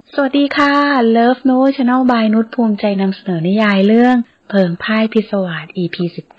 สวัสดีค่ะ Love Note Channel by นุชภูมิใจนำเสนอนิยายเรื่องเพลิงพ่ายพิศวาส EP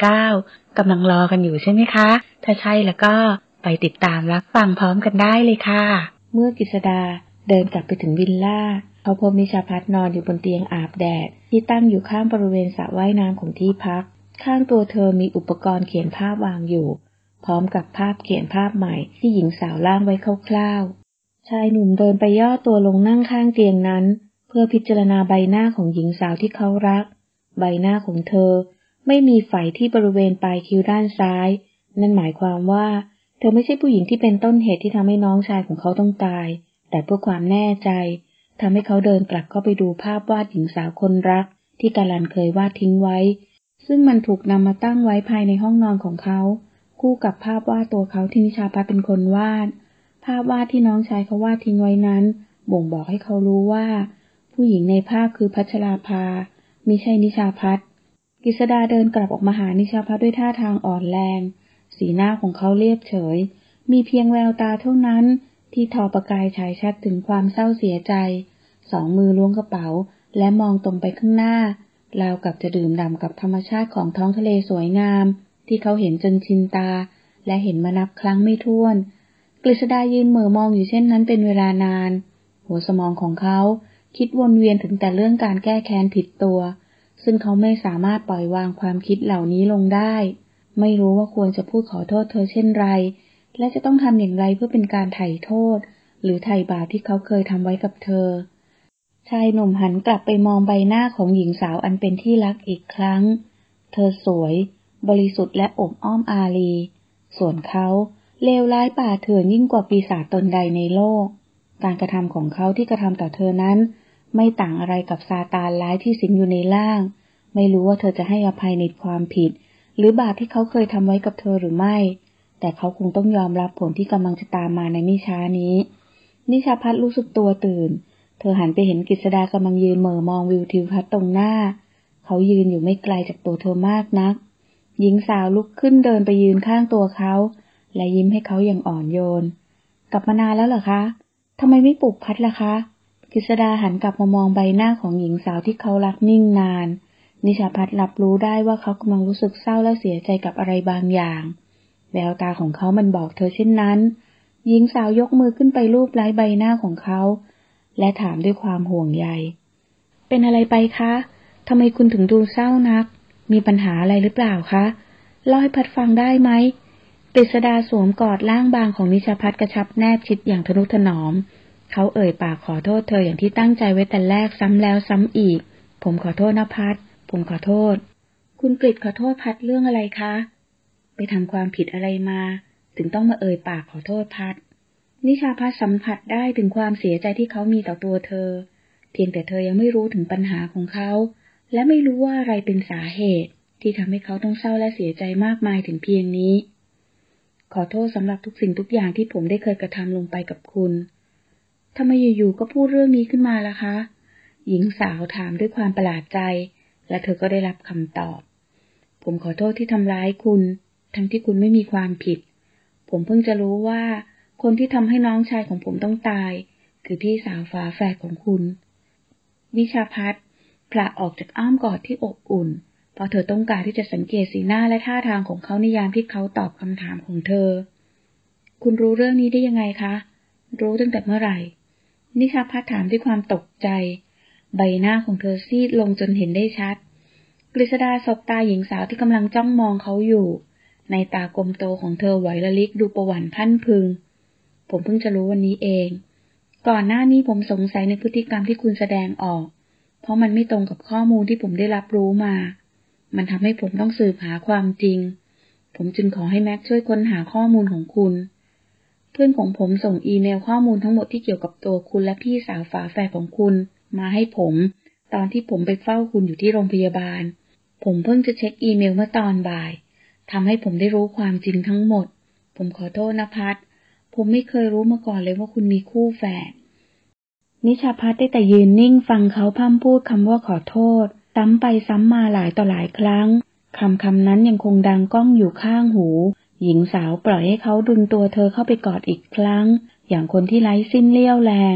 19 กำลังรอกันอยู่ใช่ไหมคะ ถ้าใช่แล้วก็ไปติดตามรับฟังพร้อมกันได้เลยค่ะ เมื่อกฤษดาเดินกลับไปถึงวิลล่าเขาพบนิชาพัฒน์นอนอยู่บนเตียงอาบแดดที่ตั้งอยู่ข้างบริเวณสระว่ายน้ำของที่พักข้างตัวเธอมีอุปกรณ์เขียนภาพวางอยู่พร้อมกับภาพเขียนภาพใหม่ที่หญิงสาวร่างไว้คร่าวๆชายหนุ่มเดินไปย่อตัวลงนั่งข้างเตียงนั้นเพื่อพิจารณาใบหน้าของหญิงสาวที่เขารักใบหน้าของเธอไม่มีไฝที่บริเวณปลายคิ้วด้านซ้ายนั่นหมายความว่าเธอไม่ใช่ผู้หญิงที่เป็นต้นเหตุที่ทำให้น้องชายของเขาต้องตายแต่เพื่อความแน่ใจทำให้เขาเดินกลับเข้าไปดูภาพวาดหญิงสาวคนรักที่กาลันเคยวาดทิ้งไว้ซึ่งมันถูกนำมาตั้งไว้ภายในห้องนอนของเขาคู่กับภาพวาดตัวเขาที่นิชาพัฒน์เป็นคนวาดภาพวาดที่น้องชายเขาวาดทิ้งไว้นั้นบ่งบอกให้เขารู้ว่าผู้หญิงในภาพคือพัชราภามิใช่นิชาพัฒน์กฤษดาเดินกลับออกมาหานิชาพัฒน์ด้วยท่าทางอ่อนแรงสีหน้าของเขาเรียบเฉยมีเพียงแววตาเท่านั้นที่ทอประกายฉายชัดถึงความเศร้าเสียใจสองมือล้วงกระเป๋าและมองตรงไปข้างหน้าราวกับจะดื่มด่ำกับธรรมชาติของท้องทะเลสวยงามที่เขาเห็นจนชินตาและเห็นมานับครั้งไม่ถ้วนกฤษดายืนเหม่อมองอยู่เช่นนั้นเป็นเวลานานหัวสมองของเขาคิดวนเวียนถึงแต่เรื่องการแก้แค้นผิดตัวซึ่งเขาไม่สามารถปล่อยวางความคิดเหล่านี้ลงได้ไม่รู้ว่าควรจะพูดขอโทษเธอเช่นไรและจะต้องทำอย่างไรเพื่อเป็นการไถ่โทษหรือไถ่บาปที่เขาเคยทำไว้กับเธอชายหนุ่มหันกลับไปมองใบหน้าของหญิงสาวอันเป็นที่รักอีกครั้งเธอสวยบริสุทธิ์และอบอ้อมอารีส่วนเขาเลวร้ายป่าเถื่อนยิ่งกว่าปีศาจตนใดในโลกการกระทำของเขาที่กระทำต่อเธอนั้นไม่ต่างอะไรกับซาตานร้ายที่สิงอยู่ในร่างไม่รู้ว่าเธอจะให้อภัยในความผิดหรือบาปที่เขาเคยทำไว้กับเธอหรือไม่แต่เขาคงต้องยอมรับผลที่กำลังจะตามมาในไม่ช้านี้นิชาพัฒน์รู้สึกตัวตื่นเธอหันไปเห็นกฤษดากำลังยืนเหม่อมองวิวทิวทัศน์ตรงหน้าเขายืนอยู่ไม่ไกลจากตัวเธอมากนักหญิงสาวลุกขึ้นเดินไปยืนข้างตัวเขาและยิ้มให้เขาอย่างอ่อนโยนกลับมานานแล้วเหรอคะทำไมไม่ปลุกพัดล่ะคะกฤษดาหันกลับมามองใบหน้าของหญิงสาวที่เขารักนิ่งนานนิชาพัฒน์รับรู้ได้ว่าเขากำลังรู้สึกเศร้าและเสียใจกับอะไรบางอย่างแววตาของเขามันบอกเธอเช่นนั้นหญิงสาวยกมือขึ้นไปลูบไล้ใบหน้าของเขาและถามด้วยความห่วงใยเป็นอะไรไปคะทำไมคุณถึงดูเศร้านักมีปัญหาอะไรหรือเปล่าคะเล่าให้พัดฟังได้ไหมกฤษดาสวมกอดร่างบางของนิชาพัฒน์กระชับแนบชิดอย่างทนุถนอมเขาเอ่ยปากขอโทษเธออย่างที่ตั้งใจไว้แต่แรกซ้ำแล้วซ้ำอีกผมขอโทษนะพัดผมขอโทษคุณกฤษขอโทษพัดเรื่องอะไรคะไปทำความผิดอะไรมาถึงต้องมาเอ่ยปากขอโทษพัดนิชาพัฒน์สัมผัสได้ถึงความเสียใจที่เขามีต่อตัวเธอเพียงแต่เธอยังไม่รู้ถึงปัญหาของเขาและไม่รู้ว่าอะไรเป็นสาเหตุที่ทำให้เขาต้องเศร้าและเสียใจมากมายถึงเพียงนี้ขอโทษสำหรับทุกสิ่งทุกอย่างที่ผมได้เคยกระทำลงไปกับคุณทำไมอยู่ๆก็พูดเรื่องนี้ขึ้นมาล่ะคะหญิงสาวถามด้วยความประหลาดใจและเธอก็ได้รับคำตอบผมขอโทษที่ทำร้ายคุณทั้งที่คุณไม่มีความผิดผมเพิ่งจะรู้ว่าคนที่ทำให้น้องชายของผมต้องตายคือพี่สาวฝาแฝดของคุณนิชาพัฒน์ผละออกจากอ้อมกอดที่อบอุ่นเพราะเธอต้องการที่จะสังเกตสีหน้าและท่าทางของเขาในยามที่เขาตอบคำถามของเธอคุณรู้เรื่องนี้ได้ยังไงคะรู้ตั้งแต่เมื่อไหร่นิชาพัฒน์ถามด้วยความตกใจใบหน้าของเธอซีดลงจนเห็นได้ชัดกฤษดาสบตาหญิงสาวที่กำลังจ้องมองเขาอยู่ในตากลมโตของเธอไหวละลิกดูประหวั่นพรั่นพรึงผมเพิ่งจะรู้วันนี้เองก่อนหน้านี้ผมสงสัยในพฤติกรรมที่คุณแสดงออกเพราะมันไม่ตรงกับข้อมูลที่ผมได้รับรู้มามันทำให้ผมต้องสืบหาความจริงผมจึงขอให้แม็กช่วยค้นหาข้อมูลของคุณเพื่อนของผมส่งอีเมลข้อมูลทั้งหมดที่เกี่ยวกับตัวคุณและพี่สาวฝาแฝดของคุณมาให้ผมตอนที่ผมไปเฝ้าคุณอยู่ที่โรงพยาบาลผมเพิ่งจะเช็คอีเมลเมื่อตอนบ่ายทำให้ผมได้รู้ความจริงทั้งหมดผมขอโทษนะพัดผมไม่เคยรู้มาก่อนเลยว่าคุณมีคู่แฝดนิชาพัฒน์ได้แต่ยืนนิ่งฟังเขาพร่ำพูดคำว่าขอโทษซ้ำไปซ้ำมาหลายต่อหลายครั้งคำนั้นยังคงดังก้องอยู่ข้างหูหญิงสาวปล่อยให้เขาดึงตัวเธอเข้าไปกอดอีกครั้งอย่างคนที่ไร้สิ้นเรี่ยวแรง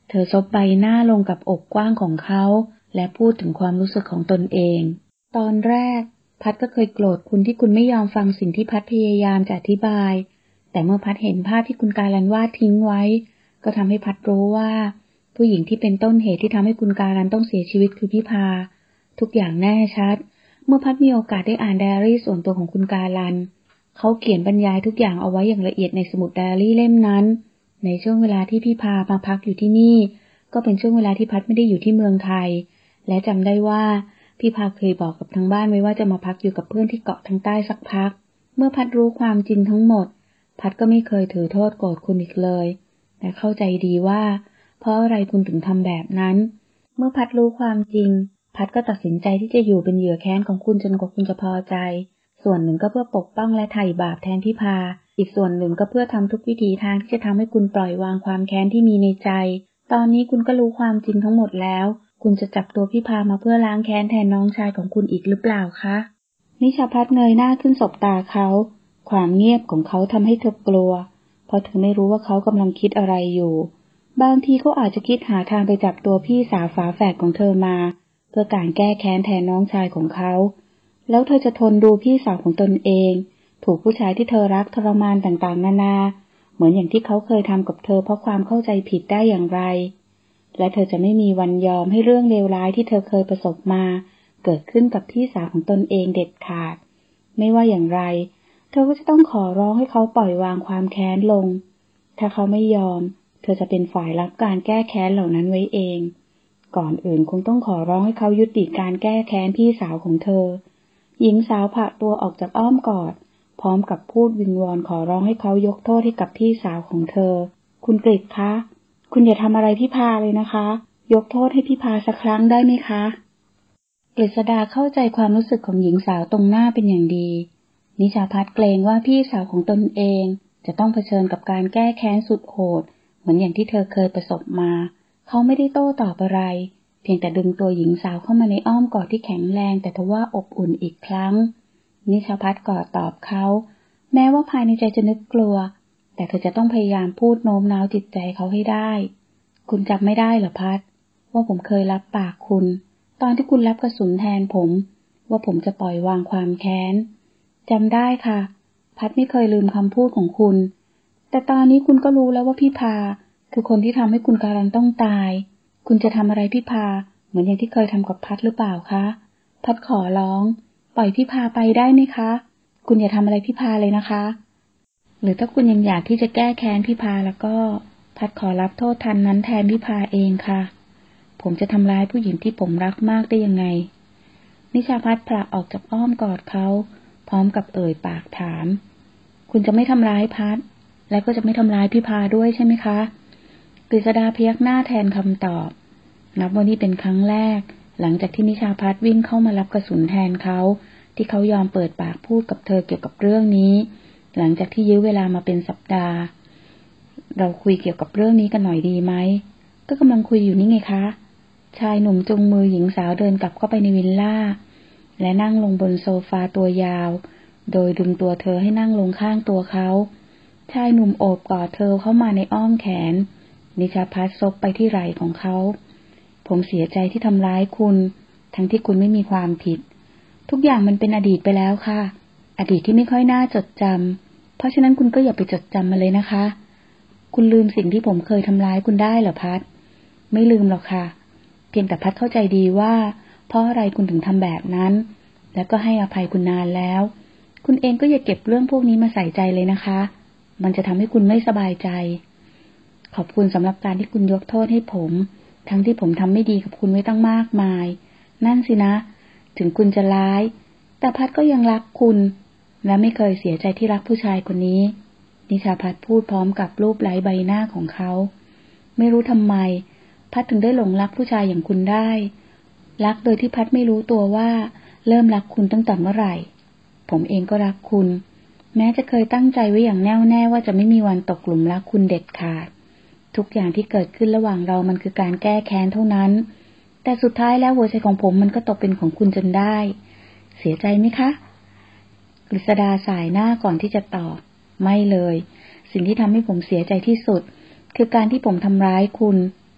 เธอซบใบหน้าลงกับอกกว้างของเขาและพูดถึงความรู้สึกของตนเองตอนแรกพัดก็เคยโกรธคุณที่คุณไม่ยอมฟังสิ่งที่พัดพยายามจะอธิบายแต่เมื่อพัดเห็นภาพที่คุณการันวาดทิ้งไว้ก็ทำให้พัดรู้ว่าผู้หญิงที่เป็นต้นเหตุที่ทำให้คุณการันต้องเสียชีวิตคือพี่พาทุกอย่างแน่ชัดเมื่อพัดมีโอกาสได้อ่านไดอารี่ส่วนตัวของคุณการันเขาเขียนบรรยายทุกอย่างเอาไว้อย่างละเอียดในสมุดไดอารี่เล่มนั้นในช่วงเวลาที่พี่พามาพักอยู่ที่นี่ก็เป็นช่วงเวลาที่พัดไม่ได้อยู่ที่เมืองไทยและจำได้ว่าพี่พาเคยบอกกับทางบ้านไว้ว่าจะมาพักอยู่กับเพื่อนที่เกาะทางใต้สักพักเมื่อพัดรู้ความจริงทั้งหมดพัดก็ไม่เคยถือโทษโกรธคุณอีกเลยและเข้าใจดีว่าเพราะอะไรคุณถึงทำแบบนั้นเมื่อพัดรู้ความจริงพัดก็ตัดสินใจที่จะอยู่เป็นเหยื่อแค้นของคุณจนกว่าคุณจะพอใจส่วนหนึ่งก็เพื่อปกป้องและไถ่บาปแทนพี่พาอีกส่วนหนึ่งก็เพื่อทำทุกวิถีทางที่จะทำให้คุณปล่อยวางความแค้นที่มีในใจตอนนี้คุณก็รู้ความจริงทั้งหมดแล้วคุณจะจับตัวพี่พามาเพื่อล้างแค้นแทนน้องชายของคุณอีกหรือเปล่าคะนิชาพัฒน์เงยหน้าขึ้นสบตาเขาความเงียบของเขาทำให้เธอกลัวเพราะเธอไม่รู้ว่าเขากำลังคิดอะไรอยู่บางทีเขาอาจจะคิดหาทางไปจับตัวพี่สาวฝาแฝดของเธอมาเพื่อการแก้แค้นแทนน้องชายของเขาแล้วเธอจะทนดูพี่สาวของตนเองถูกผู้ชายที่เธอรักทรมานต่างๆนานาเหมือนอย่างที่เขาเคยทำกับเธอเพราะความเข้าใจผิดได้อย่างไรและเธอจะไม่มีวันยอมให้เรื่องเลวร้ายที่เธอเคยประสบมาเกิดขึ้นกับพี่สาวของตนเองเด็ดขาดไม่ว่าอย่างไรเธอก็จะต้องขอร้องให้เขาปล่อยวางความแค้นลงถ้าเขาไม่ยอมเธอจะเป็นฝ่ายรับการแก้แค้นเหล่านั้นไว้เองก่อนอื่นคงต้องขอร้องให้เขายุติการแก้แค้นพี่สาวของเธอหญิงสาวผละตัวออกจากอ้อมกอดพร้อมกับพูดวิงวอนขอร้องให้เขายกโทษให้กับพี่สาวของเธอคุณกฤษคะคุณอย่าทำอะไรพี่พาเลยนะคะยกโทษให้พี่พาสักครั้งได้ไหมคะกฤษดาเข้าใจความรู้สึกของหญิงสาวตรงหน้าเป็นอย่างดีนิชาพัฒน์เกรงว่าพี่สาวของตนเองจะต้องเผชิญกับการแก้แค้นสุดโหดเหมือนอย่างที่เธอเคยประสบมาเขาไม่ได้โต้ตอบอะไรเพียงแต่ดึงตัวหญิงสาวเข้ามาในอ้อมกอดที่แข็งแรงแต่ทว่าอบอุ่นอีกครั้งนิชาพัฒน์กอดตอบเขาแม้ว่าภายในใจจะนึกกลัวแต่เธอจะต้องพยายามพูดโน้มน้าวจิตใจเขาให้ได้คุณจำไม่ได้เหรอพัฒน์ว่าผมเคยรับปากคุณตอนที่คุณรับกระสุนแทนผมว่าผมจะปล่อยวางความแค้นจำได้ค่ะพัฒน์ไม่เคยลืมคำพูดของคุณแต่ตอนนี้คุณก็รู้แล้วว่าพี่พาคือคนที่ทำให้คุณการันต้องตายคุณจะทำอะไรพี่พาเหมือนอย่างที่เคยทำกับพัฒน์หรือเปล่าคะพัฒน์ขอร้องปล่อยพี่พาไปได้ไหมคะคุณอย่าทำอะไรพี่พาเลยนะคะหรือถ้าคุณยังอยากที่จะแก้แค้นพี่พาแล้วก็พัฒน์ขอรับโทษทันนั้นแทนพี่พาเองค่ะผมจะทำร้ายผู้หญิงที่ผมรักมากได้ยังไงนิชาพัฒน์ผละออกจากอ้อมกอดเขาพร้อมกับเอ่ยปากถามคุณจะไม่ทำร้ายพัฒน์และก็จะไม่ทำร้ายพี่พาด้วยใช่ไหมคะกฤษดาพยักหน้าแทนคำตอบนับว่านี่เป็นครั้งแรกหลังจากที่นิชาพัฒน์วิ่งเข้ามารับกระสุนแทนเขาที่เขายอมเปิดปากพูดกับเธอเกี่ยวกับเรื่องนี้หลังจากที่ยื้อเวลามาเป็นสัปดาห์เราคุยเกี่ยวกับเรื่องนี้กันหน่อยดีไหมก็กำลังคุยอยู่นี่ไงคะชายหนุ่มจูงมือหญิงสาวเดินกลับเข้าไปในวิลล่าและนั่งลงบนโซฟาตัวยาวโดยดึงตัวเธอให้นั่งลงข้างตัวเขาชายหนุ่มโอบกอดเธอเข้ามาในอ้อมแขนนิชาพัฒน์ซบไปที่ไหล่ของเขาผมเสียใจที่ทำร้ายคุณทั้งที่คุณไม่มีความผิดทุกอย่างมันเป็นอดีตไปแล้วค่ะอดีตที่ไม่ค่อยน่าจดจำเพราะฉะนั้นคุณก็อย่าไปจดจำมันเลยนะคะคุณลืมสิ่งที่ผมเคยทำร้ายคุณได้เหรอพัฒน์ไม่ลืมหรอกค่ะเพียงแต่พัฒน์เข้าใจดีว่าเพราะอะไรคุณถึงทำแบบนั้นแล้วก็ให้อภัยคุณนานแล้วคุณเองก็อย่าเก็บเรื่องพวกนี้มาใส่ใจเลยนะคะมันจะทำให้คุณไม่สบายใจขอบคุณสำหรับการที่คุณยกโทษให้ผมทั้งที่ผมทำไม่ดีกับคุณไว้ตั้งมากมายนั่นสินะถึงคุณจะร้ายแต่พัฒน์ก็ยังรักคุณและไม่เคยเสียใจที่รักผู้ชายคนนี้นิชาพัฒน์พูดพร้อมกับรูปไล้ใบหน้าของเขาไม่รู้ทำไมพัฒน์ถึงได้หลงรักผู้ชายอย่างคุณได้รักโดยที่พัฒน์ไม่รู้ตัวว่าเริ่มรักคุณตั้งแต่เมื่อไหร่ผมเองก็รักคุณแม้จะเคยตั้งใจไว้อย่างแน่วแน่ว่าจะไม่มีวันตกหลุมรักคุณเด็ดขาดทุกอย่างที่เกิดขึ้นระหว่างเรามันคือการแก้แค้นเท่านั้นแต่สุดท้ายแล้วหัวใจของผมมันก็ตกเป็นของคุณจนได้เสียใจไหมคะกฤษดาสายหน้าก่อนที่จะตอบไม่เลยสิ่งที่ทำให้ผมเสียใจที่สุดคือการที่ผมทำร้ายคุณ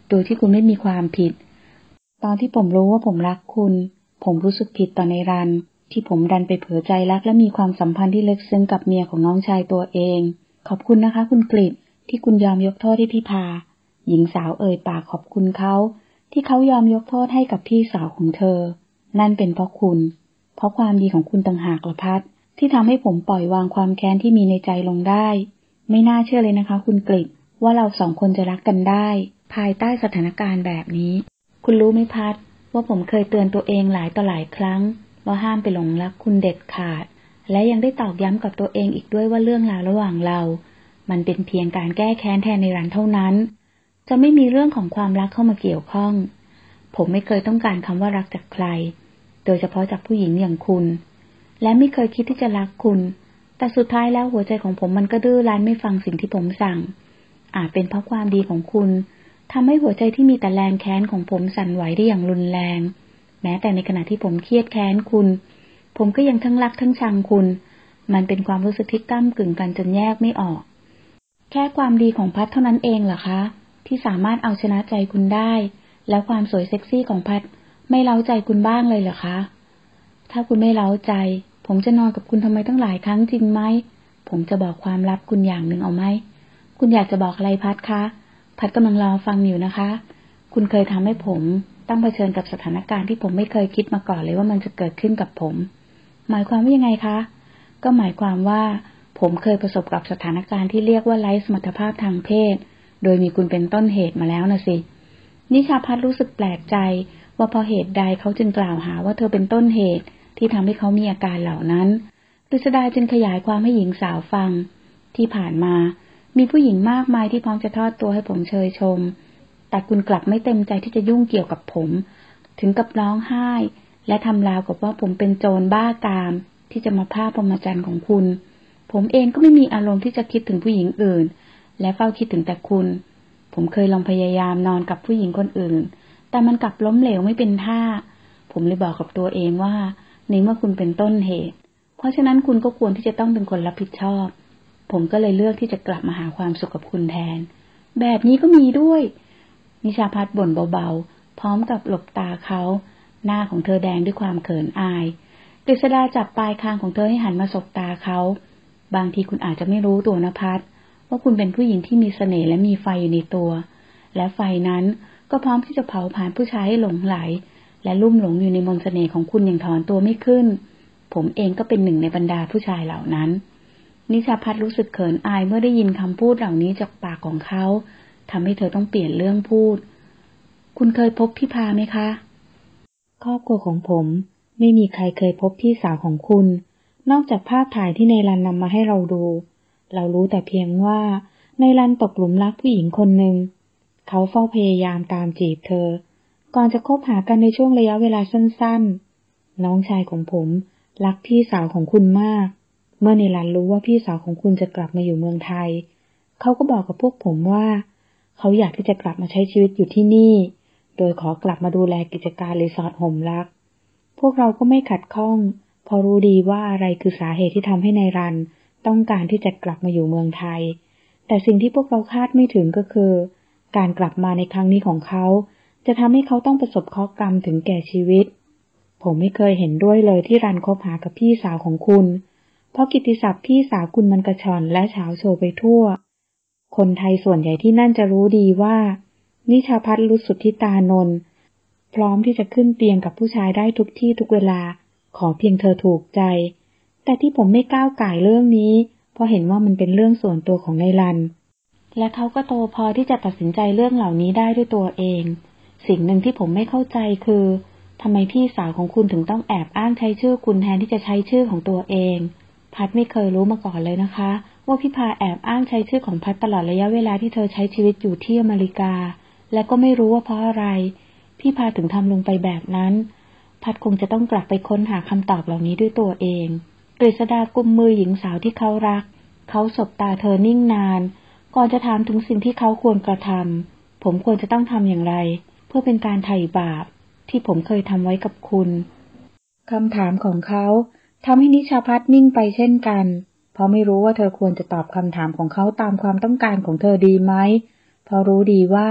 โดยที่คุณไม่มีความผิดตอนที่ผมรู้ว่าผมรักคุณผมรู้สึกผิดต่อในรันที่ผมดันไปเผลอใจรักและมีความสัมพันธ์ที่ลึกซึ้งกับเมียของน้องชายตัวเองขอบคุณนะคะคุณกฤษที่คุณยอมยกโทษให้พี่พาหญิงสาวเอ่ยปากขอบคุณเขาที่เขายอมยกโทษให้กับพี่สาวของเธอนั่นเป็นเพราะคุณเพราะความดีของคุณต่างหากละพัดที่ทำให้ผมปล่อยวางความแค้นที่มีในใจลงได้ไม่น่าเชื่อเลยนะคะคุณกฤษว่าเราสองคนจะรักกันได้ภายใต้สถานการณ์แบบนี้คุณรู้ไหมพัดว่าผมเคยเตือนตัวเองหลายต่อหลายครั้งว่าห้ามไปหลงรักคุณเด็ดขาดและยังได้ตอกย้ำกับตัวเองอีกด้วยว่าเรื่องราวระหว่างเรามันเป็นเพียงการแก้แค้นแทนในรันเท่านั้นจะไม่มีเรื่องของความรักเข้ามาเกี่ยวข้องผมไม่เคยต้องการคำว่ารักจากใครโดยเฉพาะจากผู้หญิงอย่างคุณและไม่เคยคิดที่จะรักคุณแต่สุดท้ายแล้วหัวใจของผมมันก็ดื้อรั้นไม่ฟังสิ่งที่ผมสั่งอาจเป็นเพราะความดีของคุณทำให้หัวใจที่มีแต่แรงแค้นของผมสั่นไหวได้อย่างรุนแรงแม้แต่ในขณะที่ผมเครียดแค้นคุณผมก็ยังทั้งรักทั้งชังคุณมันเป็นความรู้สึกที่ก้ำกึ่งกันจนแยกไม่ออกแค่ความดีของพัดเท่านั้นเองเหรอคะที่สามารถเอาชนะใจคุณได้แล้วความสวยเซ็กซี่ของพัดไม่เร้าใจคุณบ้างเลยเหรอคะถ้าคุณไม่เร้าใจผมจะนอนกับคุณทำไมตั้งหลายครั้งจริงไหมผมจะบอกความลับคุณอย่างหนึ่งเอาไหมคุณอยากจะบอกอะไรพัดคะพัดกำลังรอฟังอยู่นะคะคุณเคยทำให้ผมต้องเผชิญกับสถานการณ์ที่ผมไม่เคยคิดมาก่อนเลยว่ามันจะเกิดขึ้นกับผมหมายความว่ายังไงคะก็หมายความว่าผมเคยประสบกับสถานการณ์ที่เรียกว่าไร้สมรรถภาพทางเพศโดยมีคุณเป็นต้นเหตุมาแล้วนะสินิชาพัฒน์รู้สึกแปลกใจว่าเพราะเหตุใดเขาจึงกล่าวหาว่าเธอเป็นต้นเหตุที่ทำให้เขามีอาการเหล่านั้นกฤษดาจึงขยายความให้หญิงสาวฟังที่ผ่านมามีผู้หญิงมากมายที่พร้อมจะทอดตัวให้ผมเชยชมแต่คุณกลับไม่เต็มใจที่จะยุ่งเกี่ยวกับผมถึงกับร้องไห้และทำราวกับว่าผมเป็นโจรบ้ากามที่จะมาพรากพรหมจรรย์ของคุณผมเองก็ไม่มีอารมณ์ที่จะคิดถึงผู้หญิงอื่นและเฝ้าคิดถึงแต่คุณผมเคยลองพยายามนอนกับผู้หญิงคนอื่นแต่มันกลับล้มเหลวไม่เป็นท่าผมเลยบอกกับตัวเองว่าในเมื่อคุณเป็นต้นเหตุเพราะฉะนั้นคุณก็ควรที่จะต้องเป็นคนรับผิดชอบผมก็เลยเลือกที่จะกลับมาหาความสุขกับคุณแทนแบบนี้ก็มีด้วยนิชาพัฒน์บ่นเบาๆพร้อมกับหลบตาเขาหน้าของเธอแดงด้วยความเขินอายกฤษดาจับปลายคางของเธอให้หันมาสบตาเขาบางทีคุณอาจจะไม่รู้ตัวนะพัฒน์ว่าคุณเป็นผู้หญิงที่มีเสน่ห์และมีไฟอยู่ในตัวและไฟนั้นก็พร้อมที่จะเผาผลาญผู้ชายให้หลงไหลและลุ่มหลงอยู่ในมนต์เสน่ห์ของคุณอย่างถอนตัวไม่ขึ้นผมเองก็เป็นหนึ่งในบรรดาผู้ชายเหล่านั้นนิชาพัฒน์รู้สึกเขินอายเมื่อได้ยินคำพูดเหล่านี้จากปากของเขาทำให้เธอต้องเปลี่ยนเรื่องพูดคุณเคยพบพี่พาไหมคะครอบครัวของผมไม่มีใครเคยพบพี่สาวของคุณนอกจากภาพถ่ายที่ในรันนำมาให้เราดูเรารู้แต่เพียงว่าในรันตกหลุมรักผู้หญิงคนหนึ่งเขาเฝ้าพยายามตามจีบเธอก่อนจะคบหากันในช่วงระยะเวลาสั้นๆน้องชายของผมรักพี่สาวของคุณมากเมื่อในรันรู้ว่าพี่สาวของคุณจะกลับมาอยู่เมืองไทยเขาก็บอกกับพวกผมว่าเขาอยากที่จะกลับมาใช้ชีวิตอยู่ที่นี่โดยขอกลับมาดูแลกิจการรีสอร์ทห่มรักพวกเราก็ไม่ขัดข้องพอรู้ดีว่าอะไรคือสาเหตุที่ทำให้นายรันต้องการที่จะกลับมาอยู่เมืองไทยแต่สิ่งที่พวกเราคาดไม่ถึงก็คือการกลับมาในครั้งนี้ของเขาจะทำให้เขาต้องประสบเคราะห์กรรมถึงแก่ชีวิตผมไม่เคยเห็นด้วยเลยที่รันคบหากับพี่สาวของคุณเพราะกิตติศัพท์พี่สาวคุณมันกระชอนและเฉาโชว์ไปทั่วคนไทยส่วนใหญ่ที่นั่นจะรู้ดีว่านิชาพัฒน์ รุสุทธิตานนท์พร้อมที่จะขึ้นเตียงกับผู้ชายได้ทุกที่ทุกเวลาขอเพียงเธอถูกใจแต่ที่ผมไม่ก้าวก่ายเรื่องนี้เพราะเห็นว่ามันเป็นเรื่องส่วนตัวของนายรันและเขาก็โตพอที่จะตัดสินใจเรื่องเหล่านี้ได้ด้วยตัวเองสิ่งหนึ่งที่ผมไม่เข้าใจคือทำไมพี่สาวของคุณถึงต้องแอบอ้างใช้ชื่อคุณแทนที่จะใช้ชื่อของตัวเองพัดไม่เคยรู้มาก่อนเลยนะคะว่าพี่พาแอบอ้างใช้ชื่อของพัดตลอดระยะเวลาที่เธอใช้ชีวิตอยู่ที่อเมริกาและก็ไม่รู้ว่าเพราะอะไรพี่พาถึงทำลงไปแบบนั้นพัดคงจะต้องกลับไปค้นหาคำตอบเหล่านี้ด้วยตัวเองกฤษดากุมมือหญิงสาวที่เขารักเขาสบตาเธอนิ่งนานก่อนจะถามถึงสิ่งที่เขาควรกระทำผมควรจะต้องทำอย่างไรเพื่อเป็นการไถ่บาปที่ผมเคยทำไว้กับคุณคำถามของเขาทำให้นิชาพัฒน์นิ่งไปเช่นกันเพราะไม่รู้ว่าเธอควรจะตอบคำถามของเขาตามความต้องการของเธอดีไหมเพราะรู้ดีว่า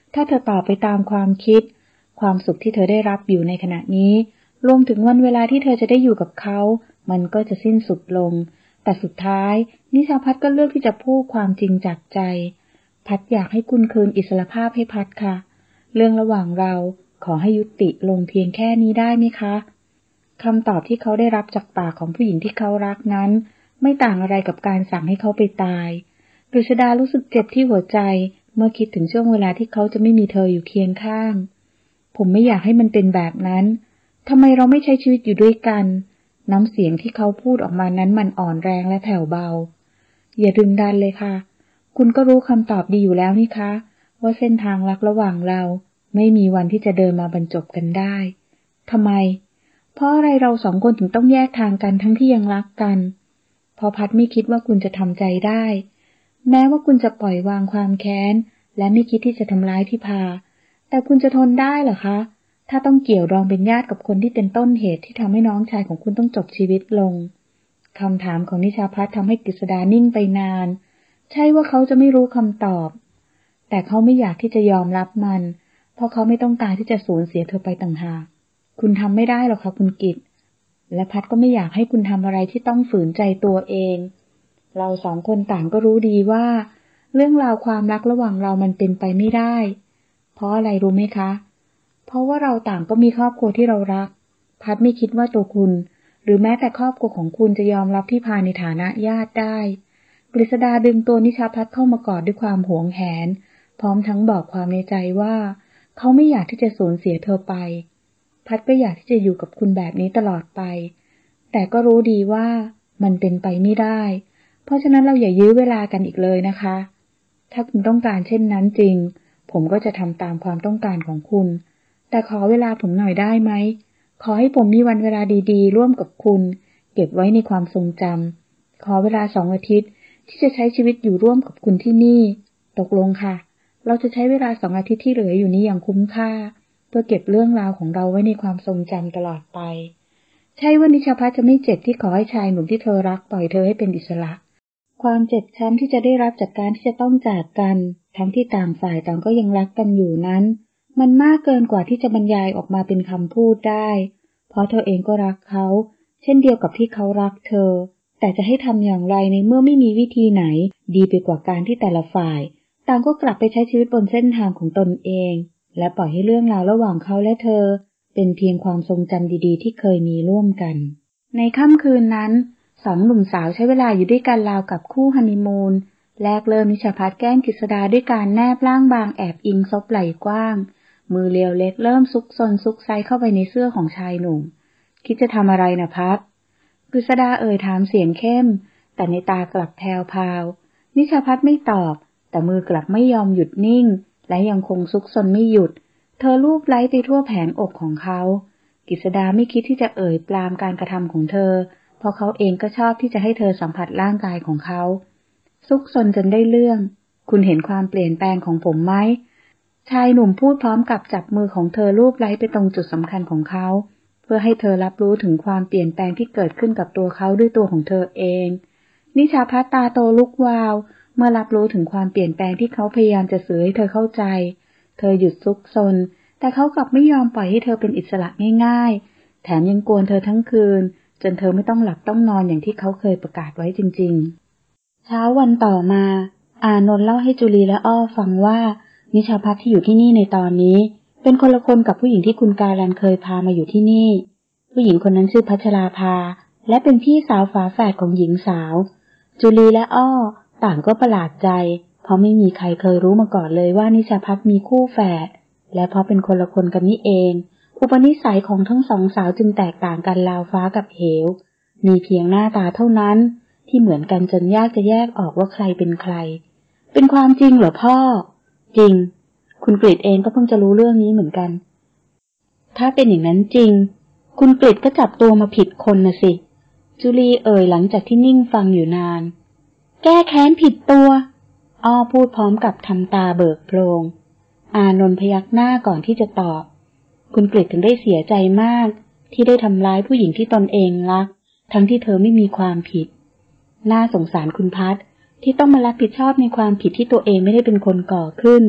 ถ้าเธอตอบไปตามความคิดความสุขที่เธอได้รับอยู่ในขณะนี้รวมถึงวันเวลาที่เธอจะได้อยู่กับเขามันก็จะสิ้นสุดลงแต่สุดท้ายนิชาพัฒน์ก็เลือกที่จะพูดความจริงจากใจพัฒน์อยากให้คุณคืนอิสรภาพให้พัฒน์ค่ะเรื่องระหว่างเราขอให้ยุติลงเพียงแค่นี้ได้ไหมคะคำตอบที่เขาได้รับจากปากของผู้หญิงที่เขารักนั้นไม่ต่างอะไรกับการสั่งให้เขาไปตายกฤษดารู้สึกเจ็บที่หัวใจเมื่อคิดถึงช่วงเวลาที่เขาจะไม่มีเธออยู่เคียงข้างผมไม่อยากให้มันเป็นแบบนั้นทำไมเราไม่ใช้ชีวิตอยู่ด้วยกันน้ำเสียงที่เขาพูดออกมานั้นมันอ่อนแรงและแผ่วเบาอย่าดึงดันเลยค่ะคุณก็รู้คำตอบดีอยู่แล้วนี่คะว่าเส้นทางรักระหว่างเราไม่มีวันที่จะเดินมาบรรจบกันได้ทำไมเพราะอะไรเราสองคนถึงต้องแยกทางกันทั้งที่ยังรักกันพอพัดไม่คิดว่าคุณจะทำใจได้แม้ว่าคุณจะปล่อยวางความแค้นและไม่คิดที่จะทำร้ายพิพาแต่คุณจะทนได้เหรอคะถ้าต้องเกี่ยวดองเป็นญาติกับคนที่เป็นต้นเหตุที่ทำให้น้องชายของคุณต้องจบชีวิตลงคำถามของนิชาพัฒน์ทำให้กฤษดานิ่งไปนานใช่ว่าเขาจะไม่รู้คำตอบแต่เขาไม่อยากที่จะยอมรับมันเพราะเขาไม่ต้องการที่จะสูญเสียเธอไปต่างหากคุณทำไม่ได้หรอกค่ะคุณกิตและพัฒน์ก็ไม่อยากให้คุณทำอะไรที่ต้องฝืนใจตัวเองเราสองคนต่างก็รู้ดีว่าเรื่องราวความรักระหว่างเรามันเป็นไปไม่ได้เพราะอะไรรู้ไหมคะเพราะว่าเราต่างก็มีครอบครัวที่เรารักพัฒน์ไม่คิดว่าตัวคุณหรือแม้แต่ครอบครัวของคุณจะยอมรับพิพาในฐานะญาติได้กฤษดาดึงตัวนิชาพัฒน์เข้ามากอดด้วยความหวงแหนพร้อมทั้งบอกความในใจว่าเขาไม่อยากที่จะสูญเสียเธอไปพัฒน์ก็อยากที่จะอยู่กับคุณแบบนี้ตลอดไปแต่ก็รู้ดีว่ามันเป็นไปไม่ได้เพราะฉะนั้นเราอย่ายื้อเวลากันอีกเลยนะคะถ้าคุณต้องการเช่นนั้นจริงผมก็จะทำตามความต้องการของคุณแต่ขอเวลาผมหน่อยได้ไหมขอให้ผมมีวันเวลาดีๆร่วมกับคุณเก็บไว้ในความทรงจำขอเวลา2 อาทิตย์ที่จะใช้ชีวิตอยู่ร่วมกับคุณที่นี่ตกลงค่ะเราจะใช้เวลา2 อาทิตย์ที่เหลืออยู่นี้อย่างคุ้มค่าเพื่อเก็บเรื่องราวของเราไว้ในความทรงจำตลอดไปใช่ว่านิชาพัฒน์จะไม่เจ็บที่ขอให้ชายหนุ่มที่เธอรักปล่อยเธอให้เป็นอิสระความเจ็บช้ำที่จะได้รับจากการที่จะต้องจากกันทั้งที่ต่างฝ่ายต่างก็ยังรักกันอยู่นั้นมันมากเกินกว่าที่จะบรรยายออกมาเป็นคำพูดได้เพราะเธอเองก็รักเขาเช่นเดียวกับที่เขารักเธอแต่จะให้ทำอย่างไรในเมื่อไม่มีวิธีไหนดีไปกว่าการที่แต่ละฝ่ายต่างก็กลับไปใช้ชีวิตบนเส้นทางของตนเองและปล่อยให้เรื่องราวระหว่างเขาและเธอเป็นเพียงความทรงจำดีๆที่เคยมีร่วมกันในค่ำคืนนั้น2 หนุ่มสาวใช้เวลาอยู่ด้วยกันราวกับคู่ฮันนีมูนแรกเริ่มนิชาพัฒน์แกล้งกฤษดาด้วยการแนบร่างบางแอบอิงซบไหล่กว้างมือเรียวเล็กเริ่มซุกซนซุกไซเข้าไปในเสื้อของชายหนุ่มคิดจะทำอะไรนะพัฒน์กฤษดาถามเสียงเข้มแต่ในตากลับแผ่วพราวนิชาพัฒน์ไม่ตอบแต่มือกลับไม่ยอมหยุดนิ่งและยังคงซุกซนไม่หยุดเธอลูบไล้ไปทั่วแผงอกของเขากฤษดาไม่คิดที่จะปรามการกระทำของเธอเพราะเขาเองก็ชอบที่จะให้เธอสัมผัสร่างกายของเขาซุกซนจนได้เรื่องคุณเห็นความเปลี่ยนแปลงของผมไหมชายหนุ่มพูดพร้อมกับจับมือของเธอลูบไล้ไปตรงจุดสำคัญของเขาเพื่อให้เธอรับรู้ถึงความเปลี่ยนแปลงที่เกิดขึ้นกับตัวเขาด้วยตัวของเธอเองนิชาพัฒน์ตาโตลุกวาวเมื่อรับรู้ถึงความเปลี่ยนแปลงที่เขาพยายามจะสื่อให้เธอเข้าใจเธอหยุดซุกซนแต่เขากลับไม่ยอมปล่อยให้เธอเป็นอิสระง่ายๆแถมยังกวนเธอทั้งคืนจนเธอไม่ต้องหลับต้องนอนอย่างที่เขาเคยประกาศไว้จริงๆเช้าวันต่อมาอานนท์เล่าให้จุลีและอ้อฟังว่านิชาพัฒน์ที่อยู่ที่นี่ในตอนนี้เป็นคนละคนกับผู้หญิงที่คุณการันเคยพามาอยู่ที่นี่ผู้หญิงคนนั้นชื่อพัชราภาและเป็นพี่สาวฝาแฝดของหญิงสาวจุลีและอ้อต่างก็ประหลาดใจเพราะไม่มีใครเคยรู้มาก่อนเลยว่านิชาพัฒน์มีคู่แฝดและเพราะเป็นคนละคนกันนี่เองอุปนิสัยของทั้งสองสาวจึงแตกต่างกันราวฟ้ากับเหวมีเพียงหน้าตาเท่านั้นที่เหมือนกันจนยากจะแยกออกว่าใครเป็นใครเป็นความจริงเหรอพ่อจริงคุณกฤษเองก็เพิ่งจะรู้เรื่องนี้เหมือนกันถ้าเป็นอย่างนั้นจริงคุณกฤษก็จับตัวมาผิดคนน่ะสิจุลีหลังจากที่นิ่งฟังอยู่นานแก้แค้นผิดตัวอ้อพูดพร้อมกับทำตาเบิกโพลงอานนท์พยักหน้าก่อนที่จะตอบคุณกฤษถึงได้เสียใจมากที่ได้ทำร้ายผู้หญิงที่ตนเองรักทั้งที่เธอไม่มีความผิดน่าสงสารคุณพัฒน์ที่ต้องมารับผิดชอบในความผิดที่ตัวเองไม่ได้เป็นคนก่อขึ้น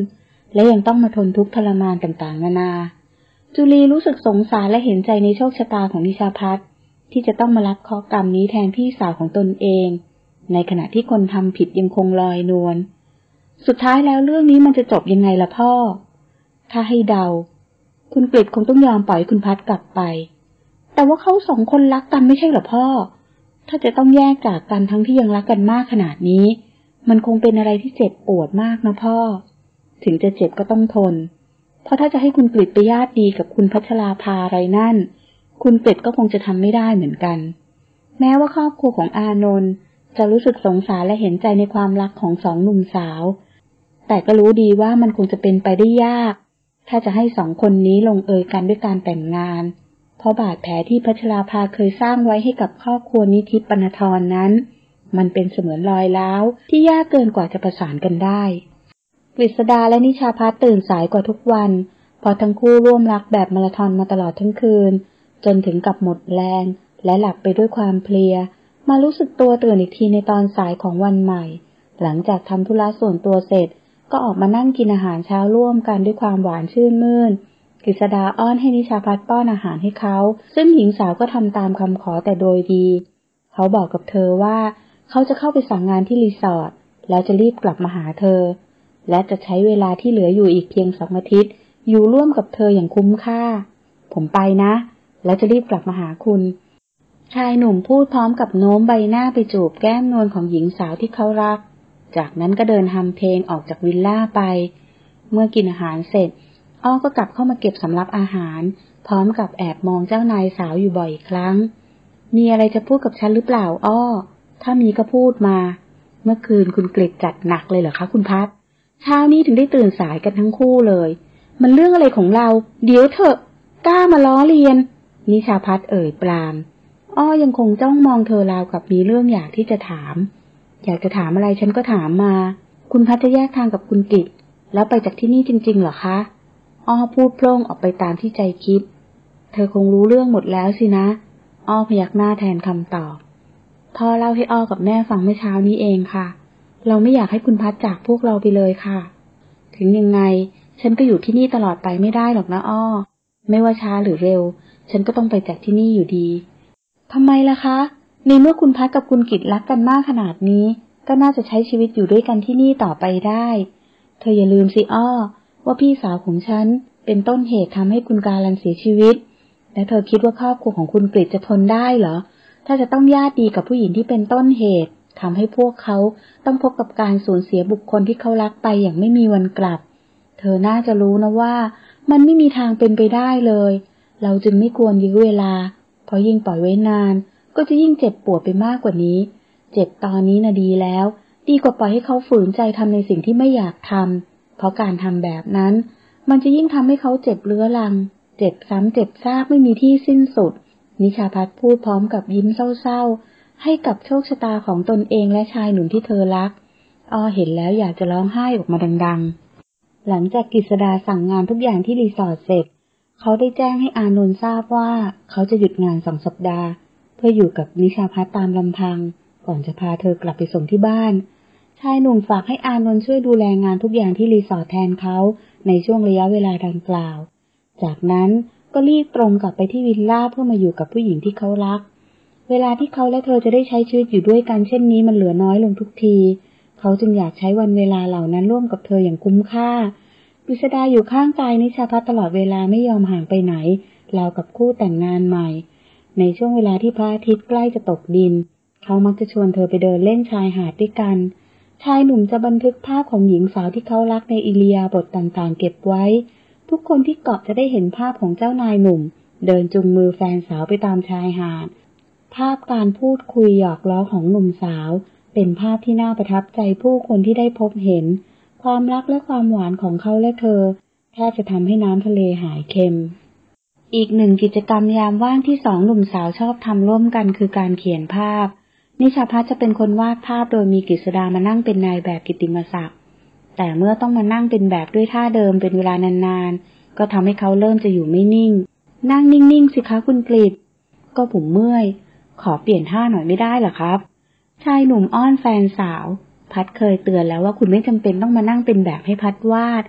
และยังต้องมาทนทุกข์ทรมานต่างๆนานาจุลีรู้สึกสงสารและเห็นใจในโชคชะตาของนิชาพัฒน์ที่จะต้องมารับเคราะห์กรรมนี้แทนพี่สาวของตนเองในขณะที่คนทำผิดยังคงลอยนวลสุดท้ายแล้วเรื่องนี้มันจะจบยังไงล่ะพ่อถ้าให้เดาคุณกฤษคงต้องยอมปล่อยคุณพัฒน์กลับไปแต่ว่าเขาสองคนรักกันไม่ใช่เหรอพ่อถ้าจะต้องแยกจากกันทั้งที่ยังรักกันมากขนาดนี้มันคงเป็นอะไรที่เจ็บปวดมากนะพ่อถึงจะเจ็บก็ต้องทนเพราะถ้าจะให้คุณกฤษไปญาติดีกับคุณพัชราภาอะไรนั่นคุณกฤษก็คงจะทำไม่ได้เหมือนกันแม้ว่าครอบครัวของอานนท์จะรู้สึกสงสารและเห็นใจในความรักของสองหนุ่มสาวแต่ก็รู้ดีว่ามันคงจะเป็นไปได้ยากถ้าจะให้สองคนนี้ลงเอยกันด้วยการแต่งงานเพราะบาดแผลที่พัชราภาเคยสร้างไว้ให้กับครอบครัวนิธิปณธรนั้นมันเป็นเสมือนรอยร้าวที่ยากเกินกว่าจะประสานกันได้กฤษดาและนิชาพัฒน์ตื่นสายกว่าทุกวันเพราะทั้งคู่ร่วมรักแบบมาราธอนมาตลอดทั้งคืนจนถึงกับหมดแรงและหลับไปด้วยความเพลียมารู้สึกตัวตื่นอีกทีในตอนสายของวันใหม่หลังจากทำธุระส่วนตัวเสร็จก็ออกมานั่งกินอาหารเช้าร่วมกันด้วยความหวานชื่นมื่นกฤษดาอ้อนให้นิชาพัฒน์ป้อนอาหารให้เขาซึ่งหญิงสาวก็ทำตามคำขอแต่โดยดีเขาบอกกับเธอว่าเขาจะเข้าไปสั่งงานที่รีสอร์ทแล้วจะรีบกลับมาหาเธอและจะใช้เวลาที่เหลืออยู่อีกเพียง2 อาทิตย์อยู่ร่วมกับเธออย่างคุ้มค่าผมไปนะแล้วจะรีบกลับมาหาคุณชายหนุ่มพูดพร้อมกับโน้มใบหน้าไปจูบแก้มนวลของหญิงสาวที่เขารักจากนั้นก็เดินฮัมเพลงออกจากวิลล่าไปเมื่อกินอาหารเสร็จอ้อก็กลับเข้ามาเก็บสำรับอาหารพร้อมกับแอบมองเจ้านายสาวอยู่บ่อยครั้งมีอะไรจะพูดกับฉันหรือเปล่าอ้อถ้ามีก็พูดมาเมื่อคืนคุณกฤษจัดหนักเลยเหรอคะคุณพัฒน์เช้านี้ถึงได้ตื่นสายกันทั้งคู่เลยมันเรื่องอะไรของเราเดี๋ยวเถอะกล้ามาล้อเลียนนิชาพัฒน์เอ่ยปรามอ้อยังคงจ้องมองเธอราวกับมีเรื่องอยากที่จะถามอยากจะถามอะไรฉันก็ถามมาคุณพัฒน์จะแยกทางกับคุณกฤษแล้วไปจากที่นี่จริงๆเหรอคะอ้อพูดโพล่งออกไปตามที่ใจคิดเธอคงรู้เรื่องหมดแล้วสินะอ้อพยักหน้าแทนคำตอบพ่อเล่าให้อ้อกับแม่ฟังเมื่อเช้านี้เองค่ะเราไม่อยากให้คุณพัฒน์จากพวกเราไปเลยค่ะถึงยังไงฉันก็อยู่ที่นี่ตลอดไปไม่ได้หรอกนะอ้อไม่ว่าช้าหรือเร็วฉันก็ต้องไปจากที่นี่อยู่ดีทำไมล่ะคะในเมื่อคุณพัฒน์กับคุณกฤษรักกันมากขนาดนี้ก็น่าจะใช้ชีวิตอยู่ด้วยกันที่นี่ต่อไปได้เธออย่าลืมสิอ้อว่าพี่สาวของฉันเป็นต้นเหตุทำให้คุณกาลันเสียชีวิตและเธอคิดว่าครอบครัวของคุณกฤษจะทนได้เหรอถ้าจะต้องญาติดีกับผู้หญิงที่เป็นต้นเหตุทำให้พวกเขาต้องพบกับการสูญเสียบุคคลที่เขารักไปอย่างไม่มีวันกลับเธอน่าจะรู้นะว่ามันไม่มีทางเป็นไปได้เลยเราจึงไม่ควรยื้อเวลาเพราะยิ่งปล่อยไว้นานก็จะยิ่งเจ็บปวดไปมากกว่านี้เจ็บตอนนี้น่ะดีแล้วดีกว่าปล่อยให้เขาฝืนใจทำในสิ่งที่ไม่อยากทำเพราะการทำแบบนั้นมันจะยิ่งทำให้เขาเจ็บเรื้อรังเจ็บซ้ำเจ็บซากไม่มีที่สิ้นสุดนิชาพัฒน์พูดพร้อมกับยิ้มเศร้าๆให้กับโชคชะตาของตนเองและชายหนุ่มที่เธอรักอ้อเห็นแล้วอยากจะร้องไห้ออกมาดังๆหลังจากกฤษดาสั่งงานทุกอย่างที่รีสอร์ทเสร็จเขาได้แจ้งให้อานนท์ทราบว่าเขาจะหยุดงาน2 สัปดาห์เพื่ออยู่กับนิชาพัฒน์ตามลำพังก่อนจะพาเธอกลับไปส่งที่บ้านชายหนุ่มฝากให้อานนท์ช่วยดูแลงานทุกอย่างที่รีสอร์ทแทนเขาในช่วงระยะเวลาดังกล่าวจากนั้นก็รีบตรงกลับไปที่วิลล่าเพื่อมาอยู่กับผู้หญิงที่เขารักเวลาที่เขาและเธอจะได้ใช้ชีวิตอยู่ด้วยกันเช่นนี้มันเหลือน้อยลงทุกทีเขาจึงอยากใช้วันเวลาเหล่านั้นร่วมกับเธออย่างคุ้มค่ากฤษดาอยู่ข้างกายนิชาพัฒน์ตลอดเวลาไม่ยอมห่างไปไหนราวกับคู่แต่งงานใหม่ในช่วงเวลาที่พระอาทิตย์ใกล้จะตกดินเขามักจะชวนเธอไปเดินเล่นชายหาดด้วยกันชายหนุ่มจะบันทึกภาพของหญิงสาวที่เขารักในอิริยาบถต่างๆเก็บไว้ทุกคนที่เกาะจะได้เห็นภาพของเจ้านายหนุ่มเดินจูงมือแฟนสาวไปตามชายหาดภาพการพูดคุยหยอกล้อของหนุ่มสาวเป็นภาพที่น่าประทับใจผู้คนที่ได้พบเห็นความรักและความหวานของเขาและเธอแทบจะทำให้น้ำทะเลหายเค็มอีกหนึ่งกิจกรรมยามว่างที่2 หนุ่มสาวชอบทำร่วมกันคือการเขียนภาพนิชาพัฒน์จะเป็นคนวาดภาพโดยมีกฤษดามานั่งเป็นนายแบบกิตติมศักดิ์แต่เมื่อต้องมานั่งเป็นแบบด้วยท่าเดิมเป็นเวลานานๆก็ทำให้เขาเริ่มจะอยู่ไม่นิ่งนั่งนิ่งๆสิคะคุณกฤษก็ผมเมื่อยขอเปลี่ยนท่าหน่อยไม่ได้เหรอครับชายหนุ่มอ้อนแฟนสาวพัดเคยเตือนแล้วว่าคุณไม่จำเป็นต้องมานั่งเป็นแบบให้พัดวาดแต่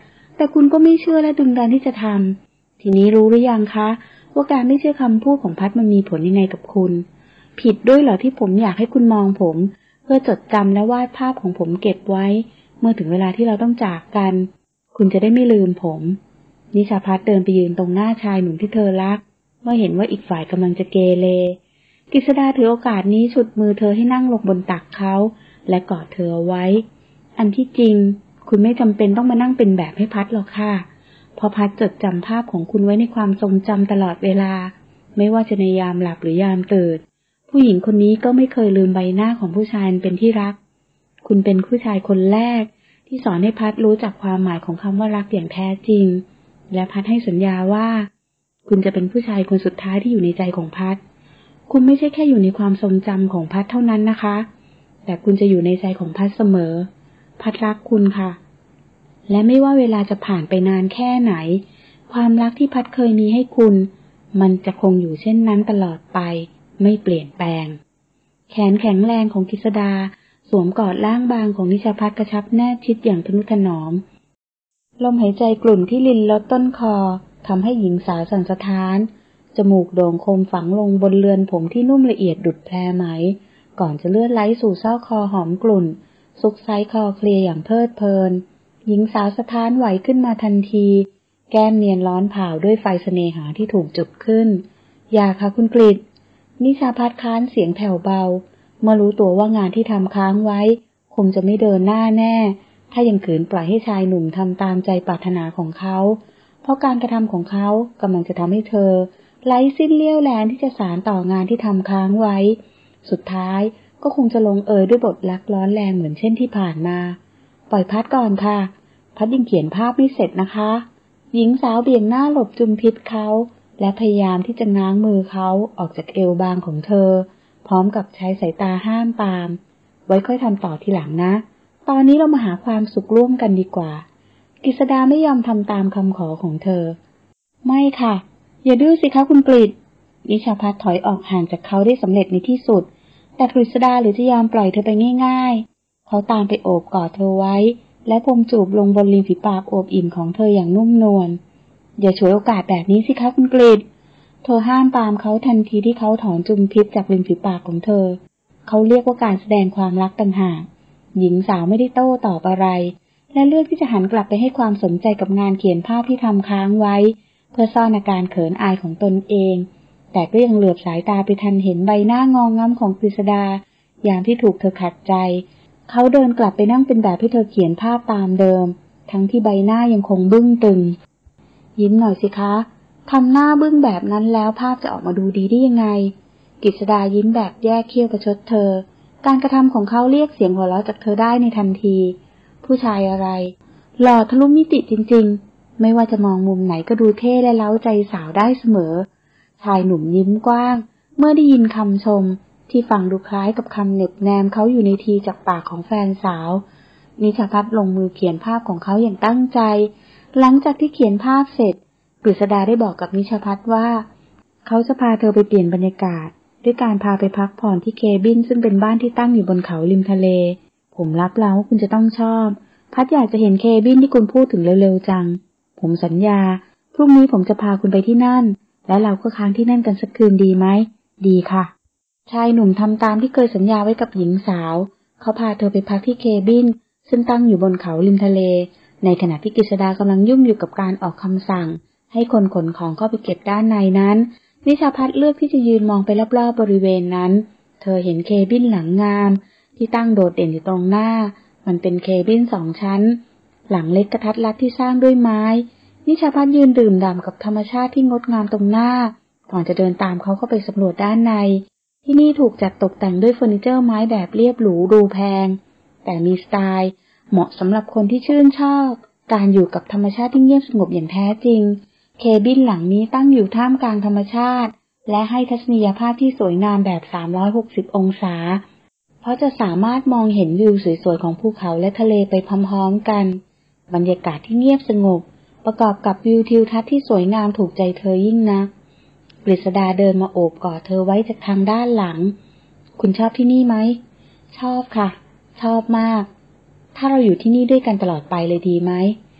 แต่คุณก็ไม่เชื่อและดึงดันที่จะทำทีนี้รู้หรือยังคะว่าการไม่เชื่อคำพูดของพัดมันมีผลยังไงกับคุณผิดด้วยเหรอที่ผมอยากให้คุณมองผมเพื่อจดจำและวาดภาพของผมเก็บไว้เมื่อถึงเวลาที่เราต้องจากกันคุณจะได้ไม่ลืมผมนิชาพัฒน์เดินไปยืนตรงหน้าชายหนุ่มที่เธอรักเมื่อเห็นว่าอีกฝ่ายกำลังจะเกเรกฤษดาถือโอกาสนี้ฉุดมือเธอให้นั่งลงบนตักเขาและกอดเธอเอาไว้อันที่จริงคุณไม่จำเป็นต้องมานั่งเป็นแบบให้พัดหรอกค่ะเพราะพัดจดจำภาพของคุณไว้ในความทรงจำตลอดเวลาไม่ว่าจะในยามหลับหรือยามตื่นผู้หญิงคนนี้ก็ไม่เคยลืมใบหน้าของผู้ชายเป็นที่รักคุณเป็นผู้ชายคนแรกที่สอนให้พัดรู้จักความหมายของคำว่ารักอย่างแท้จริงและพัดให้สัญญาว่าคุณจะเป็นผู้ชายคนสุดท้ายที่อยู่ในใจของพัดคุณไม่ใช่แค่อยู่ในความทรงจำของพัดเท่านั้นนะคะแต่คุณจะอยู่ในใจของพัดเสมอพัดรักคุณค่ะและไม่ว่าเวลาจะผ่านไปนานแค่ไหนความรักที่พัดเคยมีให้คุณมันจะคงอยู่เช่นนั้นตลอดไปไม่เปลี่ยนแปลงแขนแข็งแรงของกฤษดาสวมกอดร่างบางของนิชาพัฒน์กระชับแนบชิดอย่างทนุถนอมลมหายใจกลุ่นที่ลิ้นลดต้นคอทำให้หญิงสาวสั่นสะท้านจมูกโด่งคมฝังลงบนเรือนผมที่นุ่มละเอียดดุจแพรไหมก่อนจะเลื่อนไหลสู่เส้าคอหอมกลุ่นซุกไซคอเคลียอย่างเพลิดเพลินหญิงสาวสะท้านไหวขึ้นมาทันทีแก้มเนียนร้อนเผาด้วยไฟเสน่หาที่ถูกจุดขึ้นอย่าค่ะคุณกฤษนิชาพัฒน์ค้านเสียงแผ่วเบาเมื่อรู้ตัวว่างานที่ทำค้างไว้คงจะไม่เดินหน้าแน่ถ้ายังขืนปล่อยให้ชายหนุ่มทำตามใจปรารถนาของเขาเพราะการกระทำของเขากำลังจะทำให้เธอไร้สิ้นเลี้ยวแรงที่จะสานต่องานที่ทำค้างไว้สุดท้ายก็คงจะลงเอยด้วยบทรักร้อนแรงเหมือนเช่นที่ผ่านมาปล่อยพัดก่อนค่ะพัดยังเขียนภาพไม่เสร็จนะคะหญิงสาวเบี่ยงหน้าหลบจุมพิษเขาและพยายามที่จะง้างมือเขาออกจากเอวบางของเธอพร้อมกับใช้สายตาห้ามปรามไว้ค่อยทำต่อทีหลังนะตอนนี้เรามาหาความสุขร่วมกันดีกว่ากฤษดาไม่ยอมทำตามคำขอของเธอไม่ค่ะอย่าดื้อสิคะคุณกฤษนิชาพัฒน์ถอยออกห่างจากเขาได้สำเร็จในที่สุดแต่กฤษดาหรือจะยอมปล่อยเธอไปง่ายๆเขาตามไปโอบกอดเธอไว้และพรมจูบลงบนริมฝีปากโอบอิ่มของเธออย่างนุ่มนวลอย่าฉวยโอกาสแบบนี้สิคะคุณกฤษเธอห้ามปรามเขาทันทีที่เขาถอนจุมพิษจากริมฝีปากของเธอเขาเรียกว่าการแสดงความรักต่างหากหญิงสาวไม่ได้โต้ตอบอะไรและเลือกที่จะหันกลับไปให้ความสนใจกับงานเขียนภาพที่ทำค้างไว้เพื่อซ่อนอาการเขินอายของตนเองแต่ก็ยังเหลือบสายตาไปทันเห็นใบหน้างองง้ำของกฤษดายามที่ถูกเธอขัดใจเขาเดินกลับไปนั่งเป็นแบบที่เธอเขียนภาพตามเดิมทั้งที่ใบหน้ายังคงบึ้งตึงยิ้มหน่อยสิคะทำหน้าบึ้งแบบนั้นแล้วภาพจะออกมาดูดีได้ยังไงกฤษดายิ้มแบบแยกเขี้ยวประชดเธอการกระทำของเขาเรียกเสียงหัวเราะจากเธอได้ในทันทีผู้ชายอะไรหล่อทะลุมิติจริงๆไม่ว่าจะมองมุมไหนก็ดูเท่และเล้าใจสาวได้เสมอชายหนุ่มยิ้มกว้างเมื่อได้ยินคำชมที่ฟังดูคล้ายกับคำเหน็บแนมเขาอยู่ในทีจากปากของแฟนสาวนิชาพัฒน์ลงมือเขียนภาพของเขาอย่างตั้งใจหลังจากที่เขียนภาพเสร็จกฤษดาได้บอกกับนิชาพัฒน์ว่าเขาจะพาเธอไปเปลี่ยนบรรยากาศด้วยการพาไปพักผ่อนที่เคบินซึ่งเป็นบ้านที่ตั้งอยู่บนเขาริมทะเลผมรับรองว่าคุณจะต้องชอบพัดอยากจะเห็นเคบินที่คุณพูดถึงเร็วๆจังผมสัญญาพรุ่งนี้ผมจะพาคุณไปที่นั่นและเราก็ค้างที่นั่นกันสักคืนดีไหมดีค่ะชายหนุ่มทำตามที่เคยสัญญาไว้กับหญิงสาวเขาพาเธอไปพักที่เคบินซึ่งตั้งอยู่บนเขาริมทะเลในขณะที่กฤษดากำลังยุ่งอยู่กับการออกคำสั่งให้คนขนของเข้าไปเก็บด้านในนั้นนิชาพัฒน์เลือกที่จะยืนมองไปรอบๆบริเวณนั้นเธอเห็นเคบินหลังงามที่ตั้งโดดเด่นอยู่ตรงหน้ามันเป็นเคบิน2 ชั้นหลังเล็กกระทัดรัดที่สร้างด้วยไม้นิชาพัฒน์ยืนดื่มด่ำกับธรรมชาติที่งดงามตรงหน้าก่อนจะเดินตามเขาเข้าไปสำรวจด้านในที่นี่ถูกจัดตกแต่งด้วยเฟอร์นิเจอร์ไม้แบบเรียบหรูดูแพงแต่มีสไตล์เหมาะสำหรับคนที่ชื่นชอบการอยู่กับธรรมชาติที่เงียบสงบอย่างแท้จริงเคบินหลังนี้ตั้งอยู่ท่ามกลางธรรมชาติและให้ทัศนียภาพที่สวยงามแบบ360องศาเพราะจะสามารถมองเห็นวิวสวยๆของภูเขาและทะเลไปพร้อมๆกันบรรยากาศที่เงียบสงบประกอบกับวิวทิวทัศน์ที่สวยงามถูกใจเธอยิ่งนักกฤษดาเดินมาโอบกอดเธอไว้จากทางด้านหลังคุณชอบที่นี่ไหมชอบค่ะชอบมากถ้าเราอยู่ที่นี่ด้วยกันตลอดไปเลยดีไหม